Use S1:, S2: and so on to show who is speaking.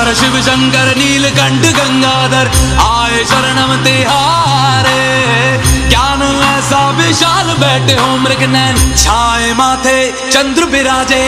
S1: हर शिव शंकर नीलकंठ गंगाधर आए शरणम तिहारे। ज्ञान ऐसा विशाल बैठे हो मृग नैन छाए माथे चंद्र बिराजे।